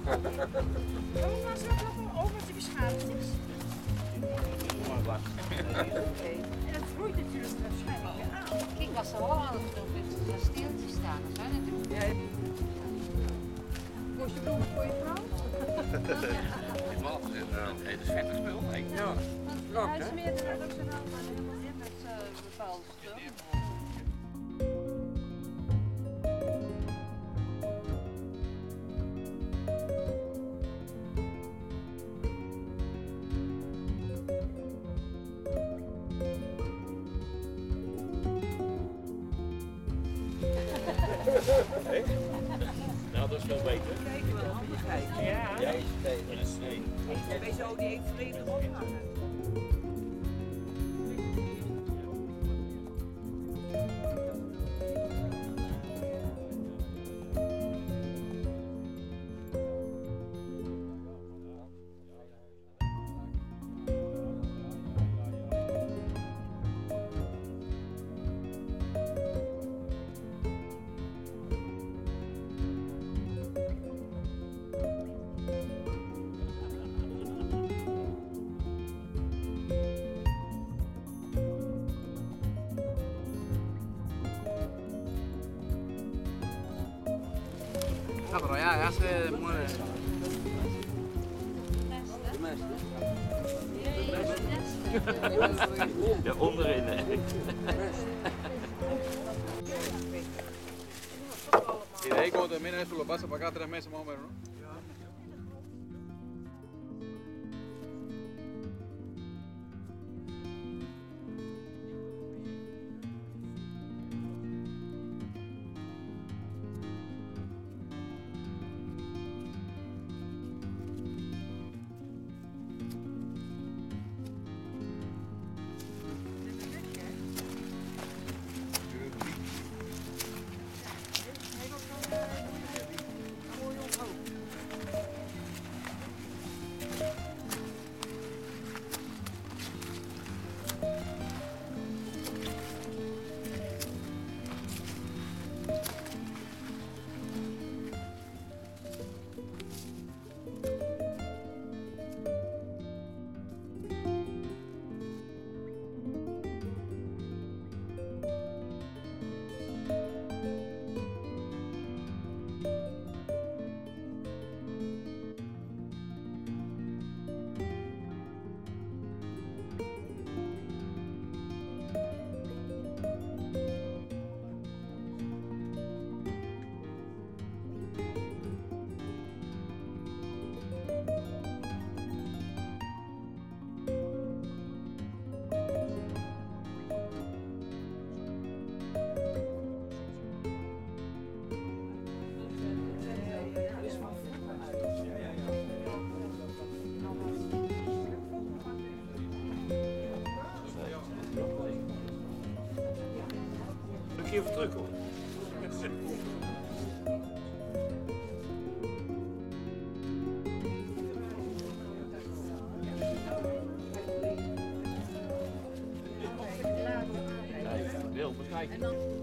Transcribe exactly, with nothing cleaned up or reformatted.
maar ze nog over dat hij beschadigd is. En het groeit natuurlijk waarschijnlijk weer aan. Kijk, als ze al aan het doen is, dat steeltjes staan, dan zou je natuurlijk. Kost je bloemen voor je vrouw? Wat? Het is vettig spul. Ja. Hij smeert er ook zijn hand aan helemaal in met bepaalde spul. Nou, dat is veel beter. Kijk wel, handigheid. Ja. Ja, dat is twee. Wij zo die even vredig ophangen. Ah, pero ya, ya se muere. Ja, onderin. Y de ahí cuando termina eso lo pasa para acá tres meses más o menos, ¿no? Een keer voor terug hoor. Heel, bekijken.